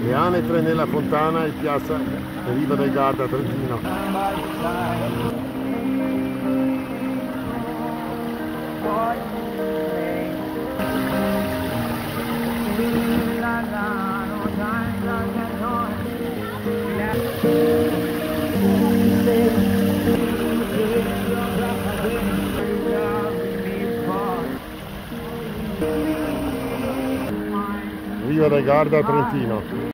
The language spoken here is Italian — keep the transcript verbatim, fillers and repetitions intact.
Le Anetre nella Fontana e piazza Riva del Garda, Trentino. Riva del Garda, Trentino.